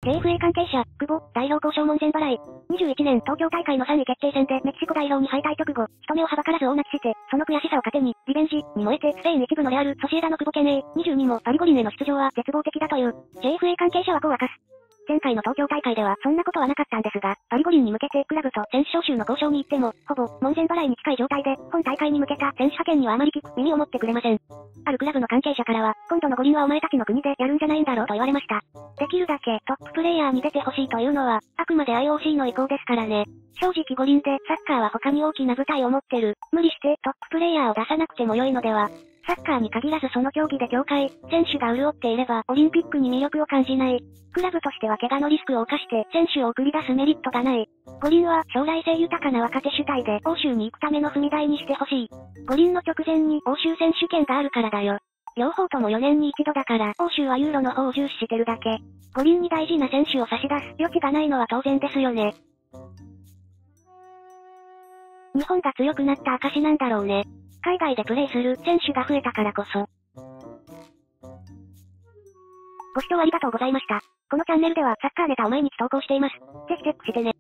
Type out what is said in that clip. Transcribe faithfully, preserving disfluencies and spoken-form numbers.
ジェイエフエー 関係者、久保、代表交渉門前払い。にじゅういちねん東京大会のさんい決定戦でメキシコ代表に敗退直後、人目をはばからず大泣きして、その悔しさを糧に、リベンジ、に燃えてスペイン一部のレアル、ソシエダの久保健英、にじゅうにもパリ五輪への出場は絶望的だという。ジェイエフエー 関係者はこう明かす。前回の東京大会ではそんなことはなかったんですが、パリ五輪に向けてクラブと選手招集の交渉に行っても、ほぼ門前払いに近い状態で、本大会に向けた選手派遣にはあまり聞く耳を持ってくれません。あるクラブの関係者からは、今度の五輪はお前たちの国でやるんじゃないんだろうと言われました。できるだけトッププレイヤーに出てほしいというのは、あくまで アイオーシー の意向ですからね。正直五輪でサッカーは他に大きな舞台を持ってる。無理してトッププレイヤーを出さなくても良いのでは。サッカーに限らずその競技で協会、選手が潤っていればオリンピックに魅力を感じない。クラブとしては怪我のリスクを冒して選手を送り出すメリットがない。五輪は将来性豊かな若手主体で欧州に行くための踏み台にしてほしい。五輪の直前に欧州選手権があるからだよ。両方ともよねんに一度だから、欧州はユーロの方を重視してるだけ。五輪に大事な選手を差し出す余地がないのは当然ですよね。日本が強くなった証なんだろうね。海外でプレーする選手が増えたからこそ。ご視聴ありがとうございました。このチャンネルではサッカーネタを毎日投稿しています。ぜひチェックしてね。